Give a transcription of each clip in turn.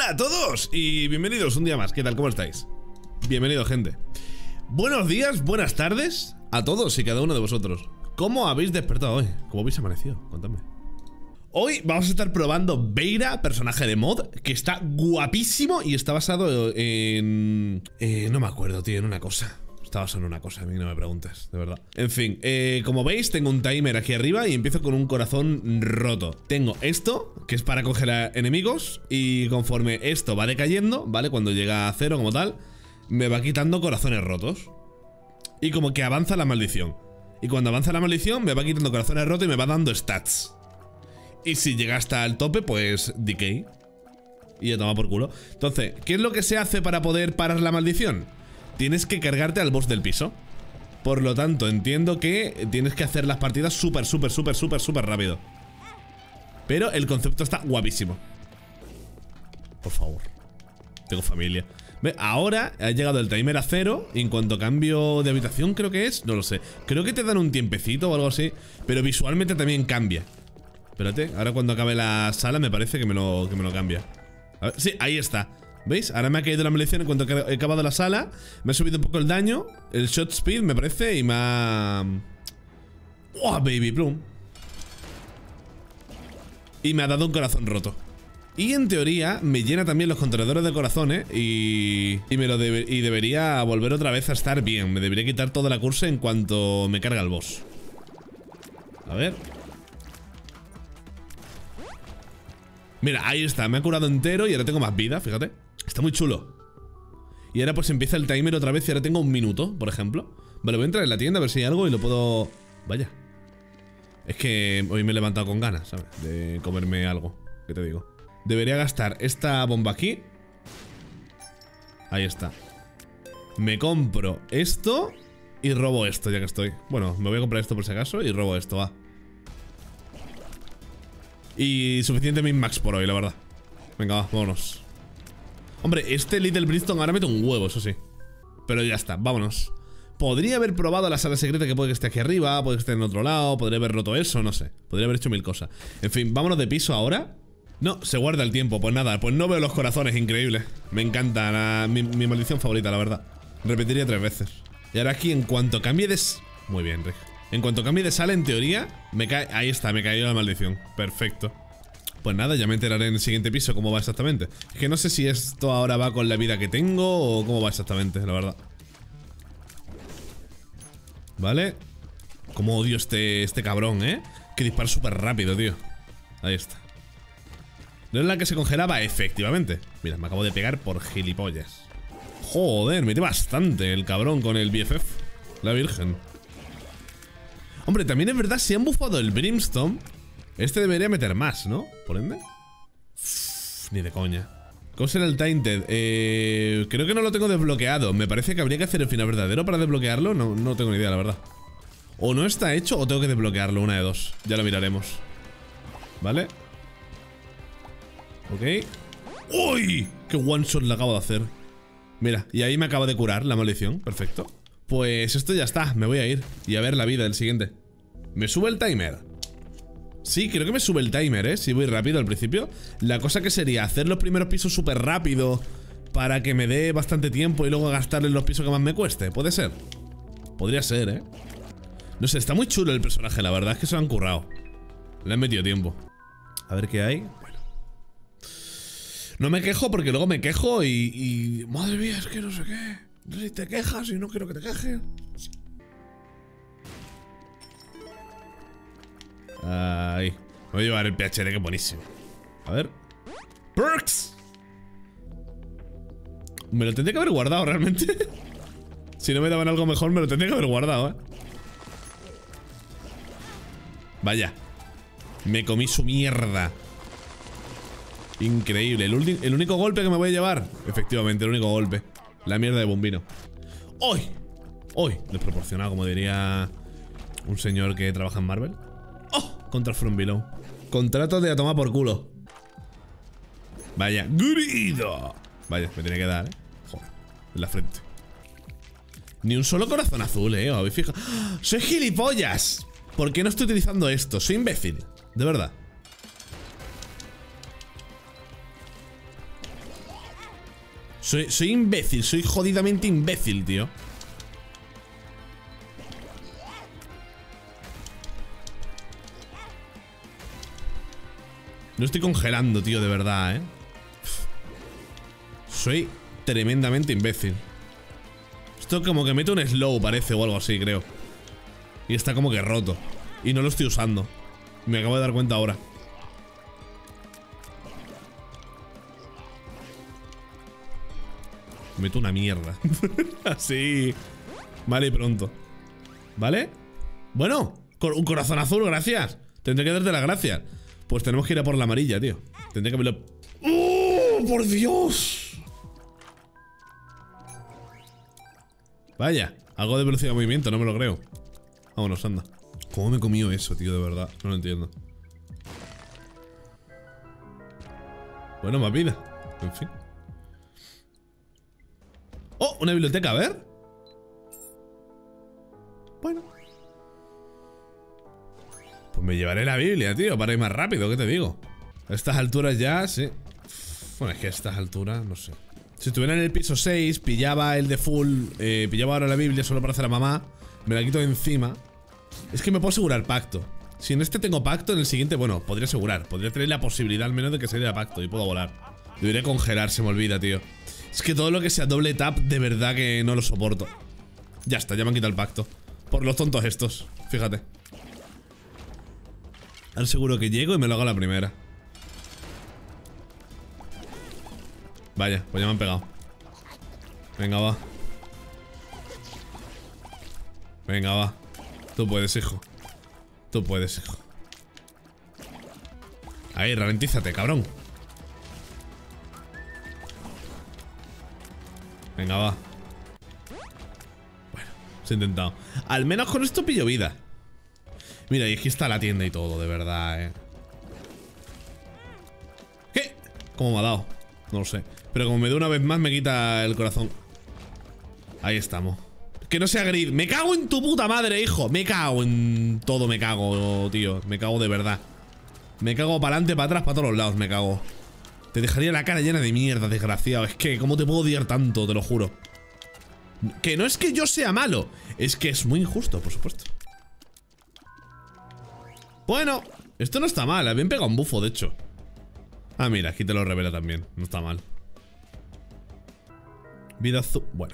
Hola a todos y bienvenidos un día más. ¿Qué tal? ¿Cómo estáis? Bienvenido, gente. Buenos días, buenas tardes a todos y cada uno de vosotros. ¿Cómo habéis despertado hoy? ¿Cómo habéis amanecido? Contadme. Hoy vamos a estar probando Beira, personaje de mod, que está guapísimo y está basado en... no me acuerdo, tío, en una cosa. Está basado en una cosa, a mí no me preguntes, de verdad. En fin, como veis, tengo un timer aquí arriba y empiezo con un corazón roto. Tengo esto, que es para congelar enemigos, y conforme esto va decayendo, ¿vale? Cuando llega a cero como tal, me va quitando corazones rotos. Y como que avanza la maldición. Y cuando avanza la maldición, me va quitando corazones rotos y me va dando stats. Y si llega hasta el tope, pues decay. Y ya toma por culo. Entonces, ¿qué es lo que se hace para poder parar la maldición? Tienes que cargarte al boss del piso. Por lo tanto, entiendo que tienes que hacer las partidas súper rápido. Pero el concepto está guapísimo. Por favor. Tengo familia. ¿Ve? Ahora ha llegado el timer a 0. Y en cuanto cambio de habitación, creo que es, no lo sé. Creo que te dan un tiempecito o algo así. Pero visualmente también cambia. Espérate, ahora cuando acabe la sala me parece que me lo cambia. A ver, sí, ahí está. ¿Veis? Ahora me ha caído la maldición en cuanto he acabado la sala. Me ha subido un poco el daño, el shot speed me parece, y me ha... ¡Oh, baby plum! Y me ha dado un corazón roto. Y en teoría me llena también los contenedores de corazones y debería volver otra vez a estar bien. Me debería quitar toda la cursa en cuanto me carga el boss. A ver. Mira, ahí está, me ha curado entero y ahora tengo más vida, fíjate. Está muy chulo. Y ahora pues empieza el timer otra vez y ahora tengo un minuto, por ejemplo. Vale, voy a entrar en la tienda a ver si hay algo y lo puedo... Vaya. Es que hoy me he levantado con ganas, ¿sabes? De comerme algo, ¿qué te digo? Debería gastar esta bomba aquí. Ahí está. Me compro esto y robo esto ya que estoy. Bueno, me voy a comprar esto por si acaso y robo esto, va. Y suficiente min-max por hoy, la verdad. Venga, va, vámonos. Hombre, este Little Bristol ahora mete un huevo, eso sí. Pero ya está, vámonos. Podría haber probado la sala secreta que puede que esté aquí arriba, puede que esté en otro lado, podría haber roto eso, no sé. Podría haber hecho mil cosas. En fin, vámonos de piso ahora. No, se guarda el tiempo, pues nada, pues no veo los corazones, increíble. Me encanta, mi maldición favorita, la verdad. Repetiría 3 veces. Y ahora aquí, en cuanto cambie de... Muy bien, Rick. En cuanto cambie de sala, en teoría, me cae... Ahí está, me cayó la maldición. Perfecto. Pues nada, ya me enteraré en el siguiente piso cómo va exactamente. Es que no sé si esto ahora va con la vida que tengo o cómo va exactamente, la verdad. Vale. Cómo odio este cabrón, ¿eh? Que dispara súper rápido, tío. Ahí está. ¿No es la que se congelaba? Efectivamente. Mira, me acabo de pegar por gilipollas. Joder, mete bastante el cabrón con el BFF. La virgen. Hombre, también es verdad, si han bufado el Brimstone, este debería meter más, ¿no? Por ende. Ni de coña. ¿Cómo será el Tainted? Creo que no lo tengo desbloqueado. Me parece que habría que hacer el final verdadero para desbloquearlo. No tengo ni idea, la verdad. O no está hecho o tengo que desbloquearlo, una de dos. Ya lo miraremos. ¿Vale? Ok. ¡Uy! ¡Qué one shot le acabo de hacer! Mira, y ahí me acabo de curar la maldición. Perfecto. Pues esto ya está, me voy a ir. Y a ver la vida del siguiente. ¿Me sube el timer? Sí, creo que me sube el timer, ¿eh? Si voy rápido al principio. La cosa que sería hacer los primeros pisos súper rápido para que me dé bastante tiempo y luego gastarle en los pisos que más me cueste. ¿Puede ser? Podría ser, ¿eh? No sé, está muy chulo el personaje, la verdad es que se lo han currado. Le han metido tiempo. A ver qué hay. Bueno. No me quejo porque luego me quejo y... Madre mía, es que no sé qué. Si te quejas y no quiero que te quejes. Ahí. Voy a llevar el PhD, que es buenísimo. A ver. ¡Perks! Me lo tendría que haber guardado realmente. Si no me daban algo mejor, me lo tendría que haber guardado, Vaya. Me comí su mierda. Increíble. El único golpe que me voy a llevar. Efectivamente, el único golpe. La mierda de bombino. ¡Hoy! ¡Hoy! Desproporcionado, como diría un señor que trabaja en Marvel. ¡Oh! Contra From Below. Contrato de a tomar por culo. Vaya. ¡Grido! Vaya, me tiene que dar, Joder. En la frente. Ni un solo corazón azul, ¿Os habéis fijado? ¡Oh! ¡Soy gilipollas! ¿Por qué no estoy utilizando esto? Soy imbécil. De verdad. Soy imbécil, soy jodidamente imbécil, tío. No estoy congelando, tío, de verdad, ¿eh? Soy tremendamente imbécil. Esto como que mete un slow, parece, o algo así, creo. Y está como que roto. Y no lo estoy usando. Me acabo de dar cuenta ahora. Meto una mierda. Así. Vale, y pronto. ¿Vale? Bueno, un corazón azul, gracias. Tendré que darte las gracias. Pues tenemos que ir a por la amarilla, tío. Tendré que verlo. ¡Oh, por Dios! Vaya, algo de velocidad de movimiento, no me lo creo. Vámonos, anda. ¿Cómo me he comido eso, tío? De verdad, no lo entiendo. Bueno, más vida. En fin. ¡Oh! Una biblioteca, a ver. Bueno. Pues me llevaré la Biblia, tío, para ir más rápido, ¿qué te digo? A estas alturas ya, sí. Bueno, es que a estas alturas, no sé. Si estuviera en el piso 6, pillaba el de full, pillaba ahora la Biblia solo para hacer a mamá, me la quito de encima. Es que me puedo asegurar pacto. Si en este tengo pacto, en el siguiente, bueno, podría asegurar. Podría tener la posibilidad al menos de que se dé pacto y puedo volar. Debería congelar, se me olvida, tío. Es que todo lo que sea doble tap, de verdad que no lo soporto. Ya está, ya me han quitado el pacto. Por los tontos estos, fíjate. Ahora seguro que llego y me lo hago a la primera. Vaya, pues ya me han pegado. Venga, va. Venga, va. Tú puedes, hijo. Tú puedes, hijo. Ahí, ralentízate, cabrón. Venga, va. Bueno, se ha intentado. Al menos con esto pillo vida. Mira, y aquí está la tienda y todo, de verdad, ¿Qué? ¿Cómo me ha dado? No lo sé. Pero como me dé una vez más me quita el corazón. Ahí estamos. Que no sea grid. Me cago en tu puta madre, hijo. Me cago en todo, me cago, tío. Me cago de verdad. Me cago para adelante, para atrás, para todos los lados, me cago. Te dejaría la cara llena de mierda, desgraciado. Es que, ¿cómo te puedo odiar tanto? Te lo juro. Que no es que yo sea malo. Es que es muy injusto, por supuesto. Bueno, esto no está mal. Habían pegado un bufo, de hecho. Ah, mira, aquí te lo revela también. No está mal. Vida azul. Bueno.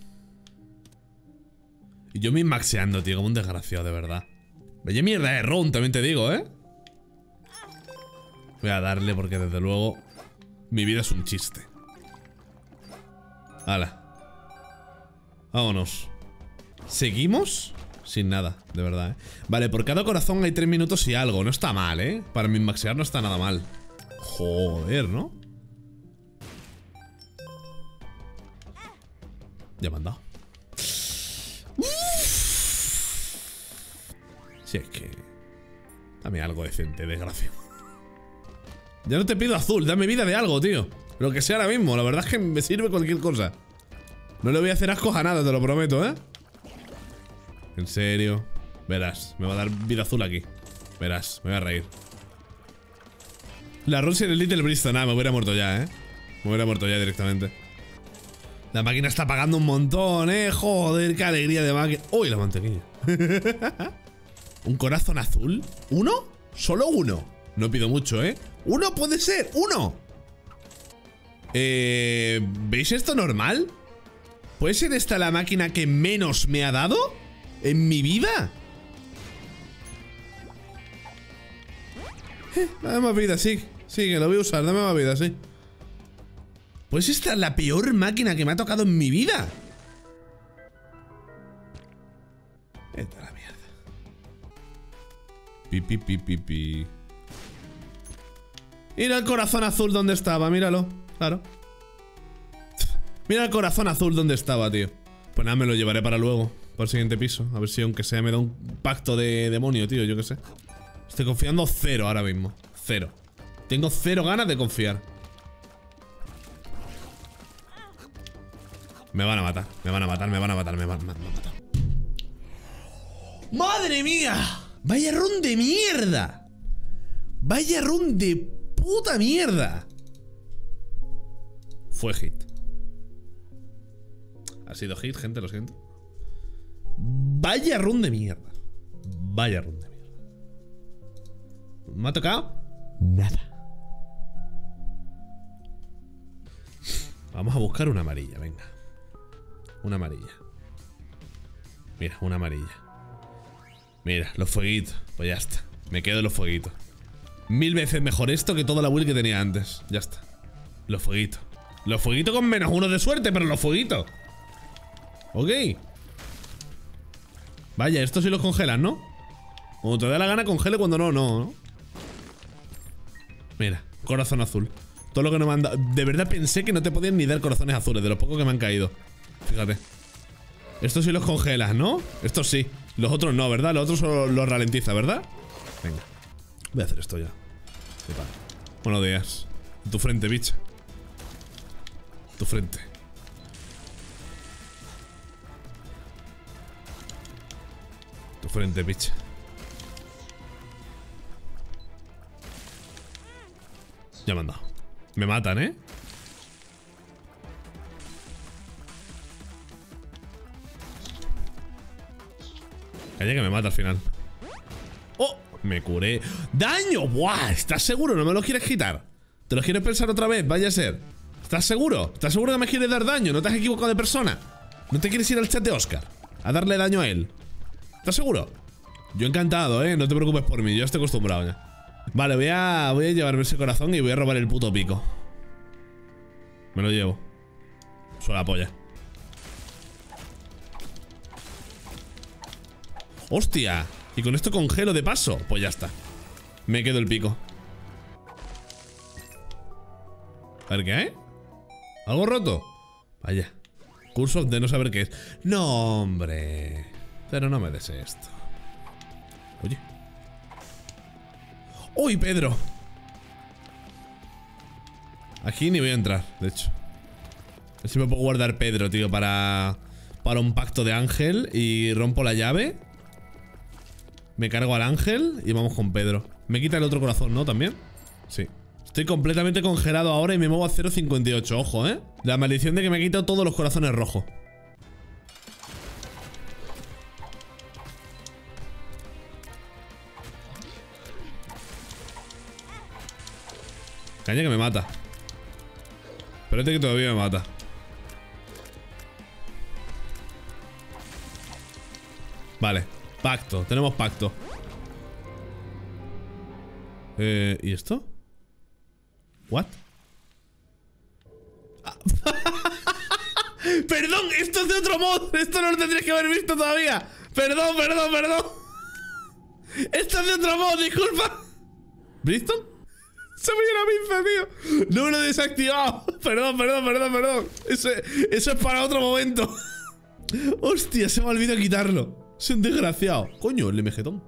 Y yo me maxeando, tío, como un desgraciado, de verdad. Vaya mierda de run, también te digo, Voy a darle porque desde luego mi vida es un chiste. Hala. Vámonos. ¿Seguimos? Sin nada, de verdad, Vale, por cada corazón hay 3 minutos y algo. No está mal, Para mi maxear no está nada mal. Joder, ¿no? Ya me han dado. Si es que... Dame algo decente, desgracia. Ya no te pido azul, dame vida de algo, tío. Lo que sea ahora mismo, la verdad es que me sirve cualquier cosa. No le voy a hacer ascos a nada, te lo prometo, En serio. Verás, me va a dar vida azul aquí. Verás, me voy a reír. La Rusia en el Little Bristol, nada, me hubiera muerto ya, Me hubiera muerto ya directamente. La máquina está pagando un montón, joder, qué alegría de máquina. Uy, la mantequilla. ¿Un corazón azul? ¿Uno? Solo uno. No pido mucho, ¡Uno puede ser! ¡Uno! ¿Veis esto normal? ¿Puede ser esta la máquina que menos me ha dado en mi vida? Dame más vida, sí. Sí, que lo voy a usar, dame más vida, sí. Pues esta es la peor máquina que me ha tocado en mi vida. Esta es la mierda. Pi. Mira el corazón azul donde estaba, míralo. Claro. Mira el corazón azul donde estaba, tío. Pues nada, me lo llevaré para luego. Para el siguiente piso. A ver si aunque sea me da un pacto de demonio, tío, yo qué sé. Estoy confiando 0 ahora mismo. 0. Tengo 0 ganas de confiar. Me van a matar, me van a matar, me van a matar, me van a matar. ¡Madre mía! ¡Vaya run de mierda! ¡Vaya run de puta mierda! Fue hit. Ha sido hit, gente, lo siento. Vaya run de mierda. Vaya run de mierda. ¿Me ha tocado? Nada. Vamos a buscar una amarilla, venga. Una amarilla. Mira, una amarilla. Mira, los fueguitos. Pues ya está. Me quedo en los fueguitos. 1000 veces mejor esto que toda la build que tenía antes. Ya está. Los fueguitos. Los fueguitos con -1 de suerte, pero los fueguitos. Ok. Vaya, estos sí los congelan, ¿no? Cuando te da la gana, congele, cuando no, no. Mira, corazón azul. Todo lo que no me han dado. De verdad pensé que no te podían ni dar corazones azules, de los pocos que me han caído. Fíjate. Estos sí los congelas, ¿no? Estos sí. Los otros no, ¿verdad? Los otros solo los ralentiza, ¿verdad? Venga. Voy a hacer esto ya. Buenos días. Tu frente, bicha. Tu frente. Tu frente, bicha. Ya me han dado. Me matan, ¿eh? Calla que me mata al final. ¡Oh! Me curé. ¡Daño! ¡Buah! ¿Estás seguro? ¿No me lo quieres quitar? ¿Te lo quieres pensar otra vez? Vaya a ser. ¿Estás seguro? ¿Estás seguro que me quieres dar daño? ¿No te has equivocado de persona? ¿No te quieres ir al chat de Oscar a darle daño a él? ¿Estás seguro? Yo encantado, ¿eh? No te preocupes por mí. Yo estoy acostumbrado ya. Vale, voy a llevarme ese corazón y voy a robar el puto pico. Me lo llevo. Suena polla. ¡Hostia! Y con esto congelo de paso. Pues ya está. Me quedo el pico. A ver, ¿qué hay? ¿Algo roto? Vaya. Curso de no saber qué es. No, hombre. Pero no me des esto. Oye. ¡Uy, Pedro! Aquí ni voy a entrar, de hecho. A ver si me puedo guardar Pedro, tío, para un pacto de ángel. Y rompo la llave. Me cargo al ángel y vamos con Pedro. Me quita el otro corazón, ¿no? ¿También? Sí. Estoy completamente congelado ahora y me muevo a 0.58. Ojo, ¿eh? La maldición de que me ha quitado todos los corazones rojos. Caña que me mata. Espérate que todavía me mata. Vale, pacto, tenemos pacto. ¿Y esto? ¿What? Ah. Perdón, esto es de otro mod. Esto no lo tendrías que haber visto todavía. Perdón. Esto es de otro mod, disculpa. ¿Bristol? Se me dio la pinza, tío. No me lo he desactivado. Perdón. Eso es para otro momento. Hostia, se me ha olvidado quitarlo. Soy un desgraciado. Coño, el MGtón.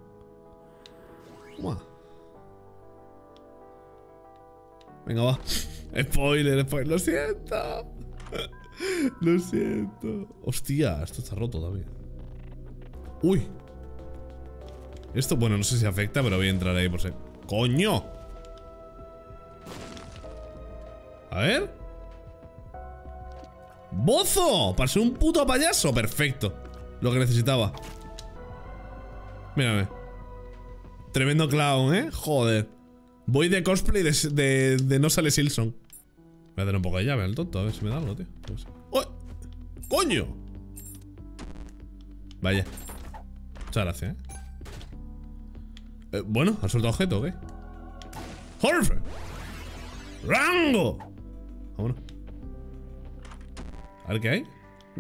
Venga, va. Spoiler. Lo siento. Lo siento. Hostia, esto está roto también. Uy. Esto, bueno, no sé si afecta, pero voy a entrar ahí por ser. ¡Coño! A ver. ¡Bozo! Para ser un puto payaso. Perfecto. Lo que necesitaba. Mírame. Tremendo clown, ¿eh? Joder. Voy de cosplay de No Sale Silson. Voy a tener un poco de llave al tonto. A ver si me da algo, tío. ¡Oh! ¡Coño! Vaya. Muchas gracias, bueno, ¿has soltado objeto o qué? ¡Jorge! ¡Rango! Vámonos. A ver qué hay.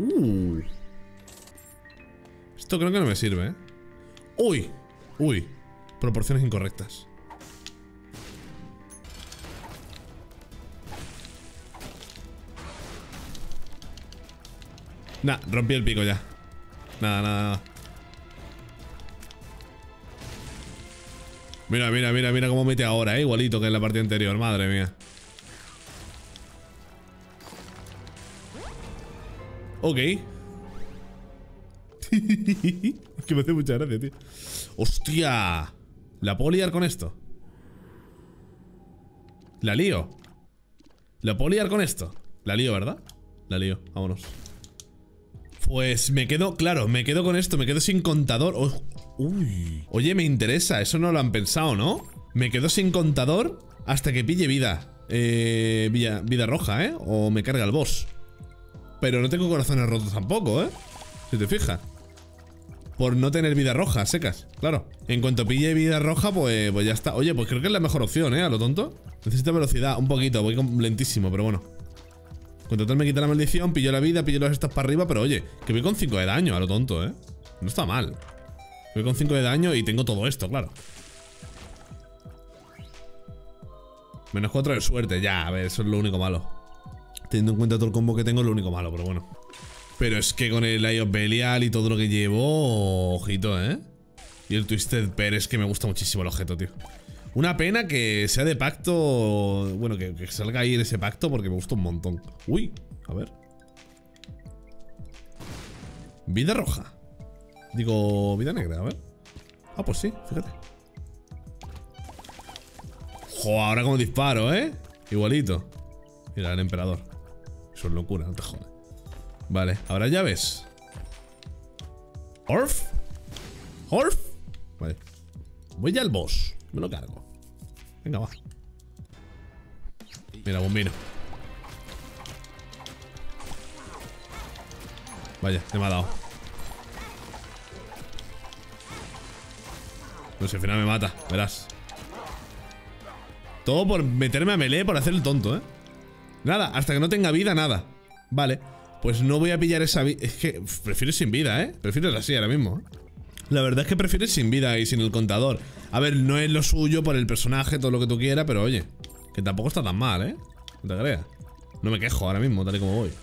Esto creo que no me sirve, ¿eh? Uy. Proporciones incorrectas. Nah, rompí el pico ya. Nada. Mira cómo mete ahora, igualito que en la partida anterior, madre mía. Ok. Es que me hace mucha gracia, tío. ¡Hostia! ¿La puedo liar con esto? ¿La lío? ¿La puedo liar con esto? La lío, ¿verdad? La lío, vámonos. Pues me quedo, claro, me quedo con esto. Me quedo sin contador. Uy. Oye, me interesa. Eso no lo han pensado, ¿no? Me quedo sin contador hasta que pille vida. Vida roja, ¿eh? O me carga el boss. Pero no tengo corazones rotos tampoco, ¿eh? Si te fijas. Por no tener vida roja, secas, claro. En cuanto pille vida roja, pues ya está. Oye, pues creo que es la mejor opción, ¿eh? A lo tonto. Necesito velocidad, un poquito, voy lentísimo, pero bueno. Con total me quita la maldición, pillo la vida, pillo los estas para arriba. Pero oye, que voy con 5 de daño, a lo tonto, ¿eh? No está mal. Voy con 5 de daño y tengo todo esto, claro. Menos 4 de suerte, ya, a ver, eso es lo único malo. Teniendo en cuenta todo el combo que tengo, es lo único malo, pero bueno. Pero es que con el Eye of Belial y todo lo que llevo, ojito, ¿eh? Y el Twisted Pair es que me gusta muchísimo el objeto, tío. Una pena que sea de pacto. Bueno, que salga ahí en ese pacto porque me gusta un montón. Uy, a ver. Vida roja. Digo, vida negra, a ver. Ah, pues sí, fíjate. Jo, ahora como disparo, ¿eh? Igualito. Mira, el emperador. Eso es locura, no te jodas. Vale, ahora llaves. Orf. Orf. Vale. Voy ya al boss. Me lo cargo. Venga, va. Mira, bombino. Vaya, me ha dado. No sé, al final me mata, verás. Todo por meterme a melee, por hacer el tonto, ¿eh? Nada, hasta que no tenga vida, nada. Vale, pues no voy a pillar esa vida. Es que prefiero sin vida, ¿eh? Prefiero así ahora mismo. La verdad es que prefiero sin vida y sin el contador. A ver, no es lo suyo por el personaje, todo lo que tú quieras, pero oye, que tampoco está tan mal, ¿eh? No te creas. No me quejo ahora mismo, tal y como voy.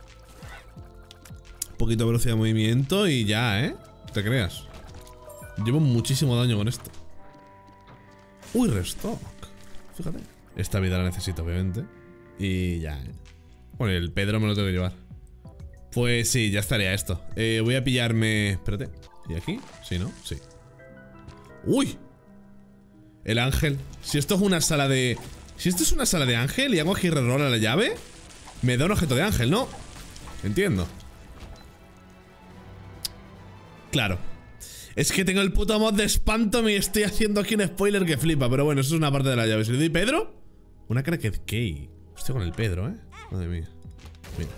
Un poquito de velocidad de movimiento y ya, ¿eh? No te creas. Llevo muchísimo daño con esto. Uy, restock. Fíjate. Esta vida la necesito, obviamente. Y ya, ¿eh? Bueno, el Pedro me lo tengo que llevar. Pues sí, ya estaría esto. Voy a pillarme... Espérate. ¿Y aquí? Sí, ¿no? Sí. ¡Uy! El ángel. Si esto es una sala de... Si esto es una sala de ángel y hago aquí reroll a la llave, me da un objeto de ángel, ¿no? Entiendo. Claro. Es que tengo el puto mod de Espanto y estoy haciendo aquí un spoiler que flipa. Pero bueno, eso es una parte de la llave. ¿Si le doy Pedro? Una Cracked Key. Hostia, con el Pedro, ¿eh? Madre mía. Mira.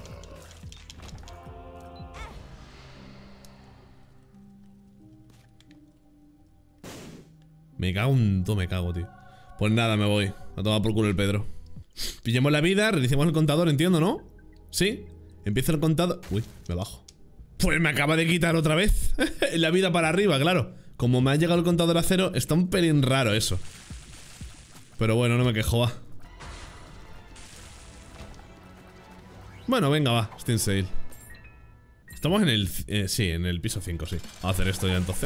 Me cago en todo, me cago, tío. Pues nada, me voy. A tomar por culo el Pedro. Pillemos la vida, realicemos el contador, entiendo, ¿no? ¿Sí? Empieza el contador. Uy, me bajo. Pues me acaba de quitar otra vez la vida para arriba, claro. Como me ha llegado el contador a cero, está un pelín raro eso. Pero bueno, no me quejo, va. Bueno, venga, va, Steam Sale. Estamos en el... sí, en el piso 5, sí. Vamos a hacer esto ya entonces.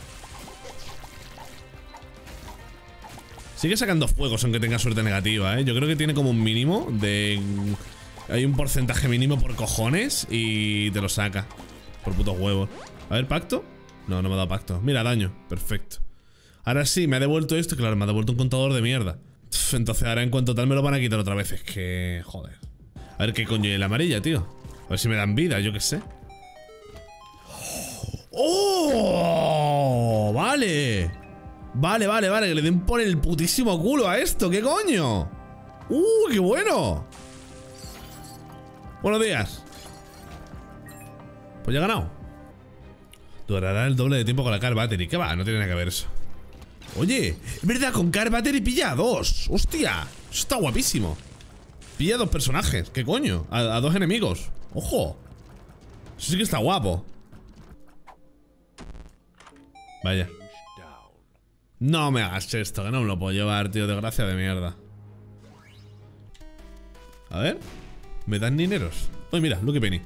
Sigue sacando fuegos aunque tenga suerte negativa, ¿eh? Yo creo que tiene como un mínimo de... Hay un porcentaje mínimo por cojones y te lo saca. Por putos huevos. A ver, ¿pacto? No, no me ha dado pacto. Mira, daño. Perfecto. Ahora sí, me ha devuelto esto. Claro, me ha devuelto un contador de mierda. Entonces ahora en cuanto tal me lo van a quitar otra vez. Es que... Joder. A ver qué coño hay en la amarilla, tío. A ver si me dan vida, yo qué sé. ¡Oh! Vale. Vale, vale, vale. Que le den por el putísimo culo a esto. ¿Qué coño? ¡Qué bueno! Buenos días. Pues ya he ganado. Durará el doble de tiempo con la Car Battery. ¿Qué va? No tiene nada que ver eso. Oye, es verdad, con Car Battery pilla a 2. ¡Hostia! Eso está guapísimo. Pilla a 2 personajes. ¿Qué coño? A 2 enemigos. ¡Ojo! Eso sí que está guapo. Vaya. No me hagas esto, que no me lo puedo llevar, tío. Desgracia de mierda. A ver. ¿Me dan dineros? Uy, mira, Lucky Penny.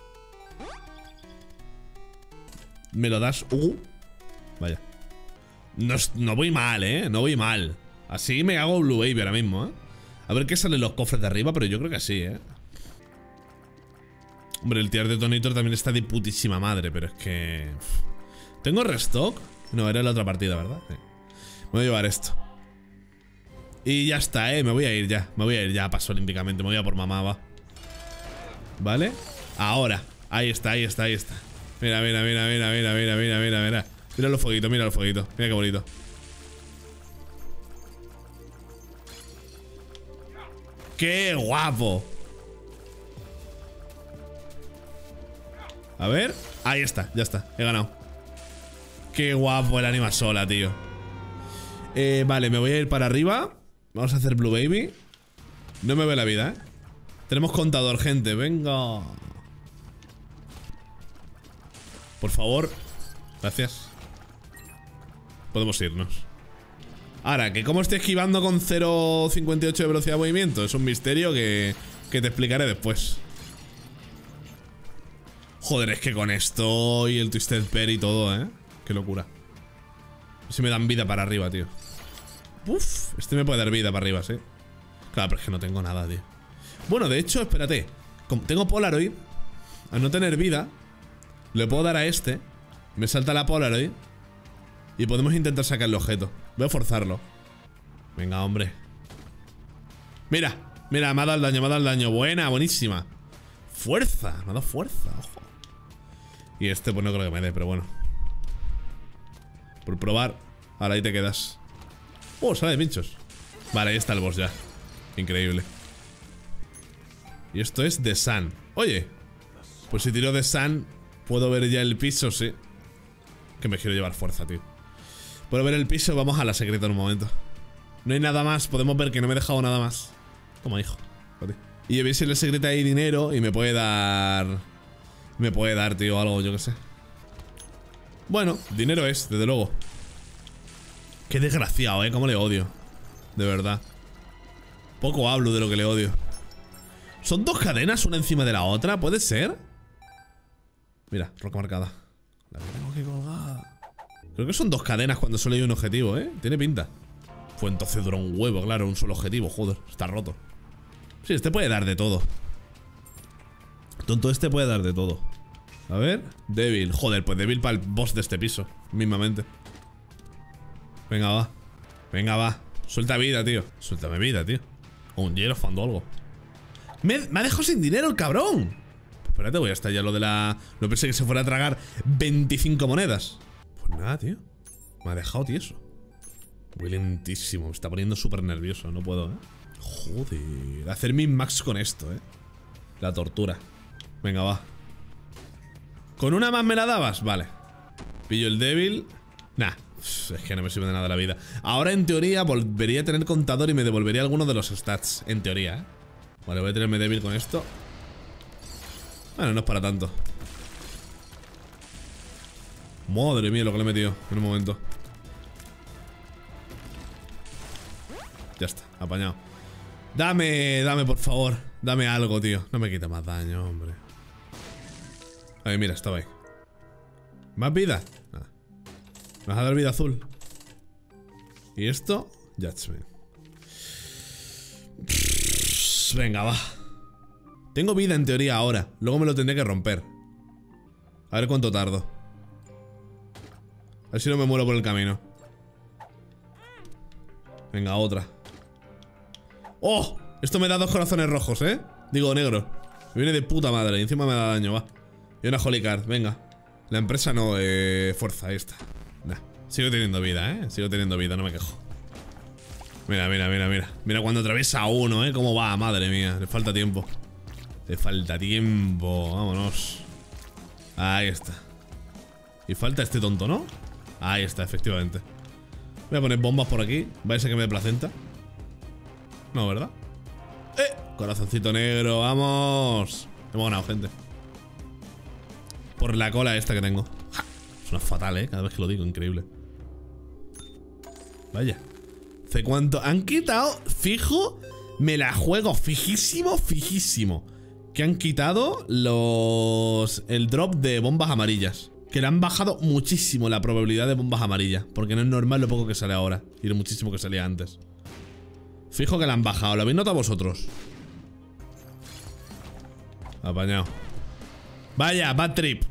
¿Me lo das? Vaya. No voy mal, no voy mal. Así me hago Blue Baby ahora mismo, A ver qué salen los cofres de arriba, pero yo creo que sí, Hombre, el tier de Detonator también está de putísima madre, pero es que... ¿Tengo restock? No, era la otra partida, ¿verdad? Sí. Me voy a llevar esto. Y ya está, me voy a ir ya. Me voy a ir ya, paso olímpicamente. Me voy a por mamá, va. ¿Vale? Ahora Ahí está, ahí está, ahí está. Mira, mira, mira, mira, mira, mira, mira, mira, mira. Mira los fueguitos, mira los fueguitos. Mira qué bonito. ¡Qué guapo! A ver. Ahí está, ya está, he ganado. Qué guapo el anima sola, tío. Vale, me voy a ir para arriba. Vamos a hacer Blue Baby. No me ve la vida, Tenemos contador, gente, venga. Por favor. Gracias. Podemos irnos. Ahora, que como esté esquivando con 0,58 de velocidad de movimiento es un misterio que te explicaré después. Joder, es que con esto y el Twisted Pair y todo, qué locura. Si me dan vida para arriba, tío. Uf, este me puede dar vida para arriba, sí. Claro, pero es que no tengo nada, tío. Bueno, de hecho, espérate. Como tengo Polaroid, al no tener vida, le puedo dar a este. Me salta la Polaroid y podemos intentar sacar el objeto. Voy a forzarlo. Venga, hombre. Mira, mira, me ha dado el daño, me ha dado el daño. Buena, buenísima. Fuerza, me ha dado fuerza, ojo. Y este pues no creo que me dé, pero bueno. Por probar. Ahora ahí te quedas. Oh, sale de pinchos. Vale, ahí está el boss ya. Increíble. Y esto es The Sun. Oye, pues si tiro The Sun, puedo ver ya el piso, sí. Que me quiero llevar fuerza, tío. Puedo ver el piso, vamos a la secreta en un momento. No hay nada más, podemos ver que no me he dejado nada más. Toma, hijo. Joder. Y veis si en la secreta hay dinero y me puede dar... Me puede dar, tío, algo, yo qué sé. Bueno, dinero es, desde luego. Qué desgraciado, cómo le odio. De verdad. Poco hablo de lo que le odio. ¿Son dos cadenas una encima de la otra? ¿Puede ser? Mira, roca marcada. La tengo aquí colgada. Creo que son dos cadenas cuando solo hay un objetivo, Tiene pinta. Pues entonces dura un huevo, claro, un solo objetivo, joder, está roto. Sí, este puede dar de todo. Tonto, este puede dar de todo. A ver, débil, joder, pues débil para el boss de este piso, mismamente. Venga, va. Venga, va. Suelta vida, tío. Suéltame vida, tío. O un hielo, fando algo. Me ha dejado sin dinero el cabrón. Espérate, voy a estar ya lo de la... No pensé que se fuera a tragar 25 monedas. Pues nada, tío. Me ha dejado tieso. Muy lentísimo. Me está poniendo súper nervioso. No puedo, Joder. Hacer min max con esto, La tortura. Venga, va. ¿Con una más me la dabas? Vale. Pillo el débil. Nah. Es que no me sirve de nada la vida. Ahora, en teoría, volvería a tener contador y me devolvería alguno de los stats. En teoría, Vale, voy a tenerme débil con esto. Bueno, no es para tanto. Madre mía lo que le he metido en un momento. Ya está, apañado. Dame por favor. Dame algo, tío. No me quita más daño, hombre. Ay, mira, estaba ahí. ¿Más vida? Nada. ¿Me vas a dar vida azul? ¿Y esto? Judgment. Venga, va. Tengo vida en teoría ahora. Luego me lo tendré que romper. A ver cuánto tardo. A ver si no me muero por el camino. Venga, otra. ¡Oh! Esto me da 2 corazones rojos, Digo, negro. Me viene de puta madre. Y encima me da daño, va. Y una Holy Card, venga. La empresa no, fuerza, ahí está. Nah. Sigo teniendo vida, Sigo teniendo vida, no me quejo. Mira, mira, mira, mira. Mira cuando atraviesa uno, cómo va, madre mía. Le falta tiempo. Le falta tiempo, vámonos. Ahí está. Y falta este tonto, ¿no? Ahí está, efectivamente. Voy a poner bombas por aquí. Va a ser que me dé placenta. No, ¿verdad? Corazoncito negro, vamos. Hemos ganado, gente. Por la cola esta que tengo. Suena fatal, cada vez que lo digo, increíble. Vaya. ¿Hace cuánto? Han quitado, fijo. Me la juego, fijísimo, fijísimo. Que han quitado el drop de bombas amarillas. Que le han bajado muchísimo la probabilidad de bombas amarillas. Porque no es normal lo poco que sale ahora. Y lo muchísimo que salía antes. Fijo que la han bajado, ¿lo habéis notado vosotros? Apañado. Vaya, bad trip.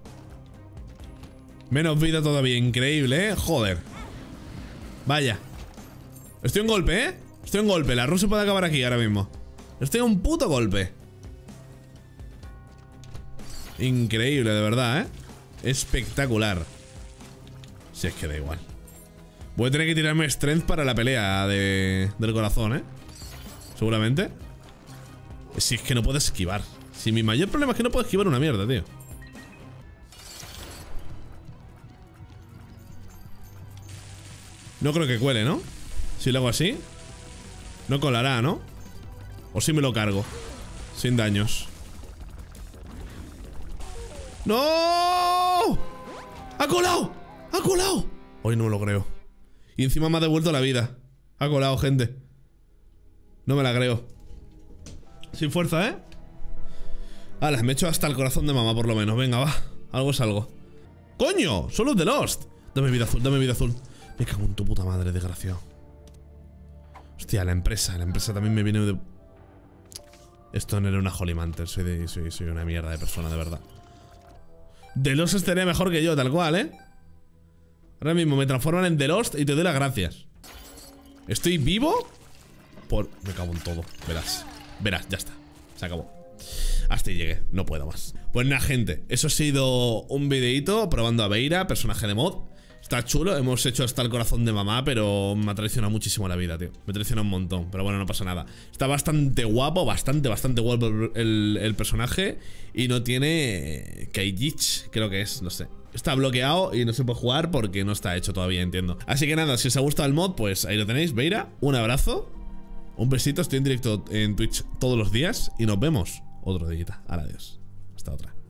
Menos vida todavía, increíble, joder. Vaya. Estoy en golpe, Estoy en golpe, la run se puede acabar aquí ahora mismo. Estoy en un puto golpe. Increíble, de verdad, ¿eh? Espectacular. Si es que da igual. Voy a tener que tirarme strength para la pelea del corazón, ¿eh? Seguramente. Si es que no puedo esquivar. Si mi mayor problema es que no puedo esquivar una mierda, tío. No creo que cuele, ¿no? Si lo hago así, no colará, ¿no? O si me lo cargo sin daños. ¡No! ¡Ha colado! ¡Ha colado! Hoy no me lo creo. Y encima me ha devuelto la vida. Ha colado, gente. No me la creo. Sin fuerza, ¿eh? Vale, me echo hasta el corazón de mamá por lo menos. Venga, va. Algo es algo. ¡Coño! ¡Son los de Lost! Dame vida azul, dame vida azul. Me cago en tu puta madre, desgraciado. Hostia, la empresa también me viene de... Esto no era una Holy Mantle. Soy una mierda de persona, de verdad. The Lost estaría mejor que yo, tal cual, ¿eh? Ahora mismo me transforman en The Lost y te doy las gracias. ¿Estoy vivo? Me cago en todo. Verás. Verás, ya está. Se acabó. Hasta ahí llegué. No puedo más. Pues nada, gente. Eso ha sido un videito probando a Beira, personaje de mod. Está chulo, hemos hecho hasta el corazón de mamá, pero me ha traicionado muchísimo la vida, tío. Me traiciona un montón, pero bueno, no pasa nada. Está bastante guapo, bastante guapo el personaje. Y no tiene Kaijich, creo que es, no sé. Está bloqueado y no se puede jugar porque no está hecho todavía, entiendo. Así que nada, si os ha gustado el mod, pues ahí lo tenéis, Beira. Un abrazo, un besito, estoy en directo en Twitch todos los días. Y nos vemos otro día. Adiós. Hasta otra.